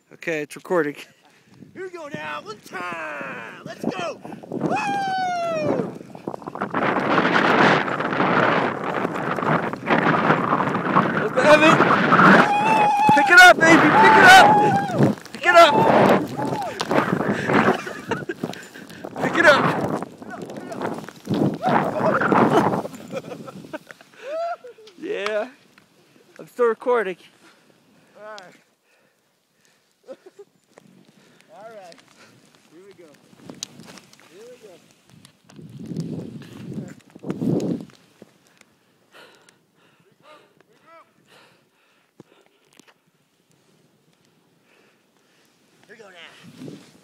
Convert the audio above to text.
Okay, it's recording. Here we go now. One time. Let's go. Woo! Look at it. Pick it up, baby. Pick it up. Pick it up. Pick it up. Yeah. I'm still recording. All right. All right. Here we go. Here we go. Here we go now.